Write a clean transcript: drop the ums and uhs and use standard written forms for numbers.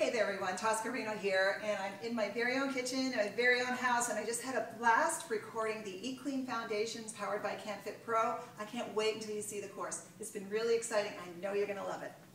Hey there everyone, Tosca Reno here, and I'm in my very own kitchen, my very own house, and I just had a blast recording the Eat Clean Foundations powered by CanFit Pro. I can't wait until you see the course. It's been really exciting. I know you're going to love it.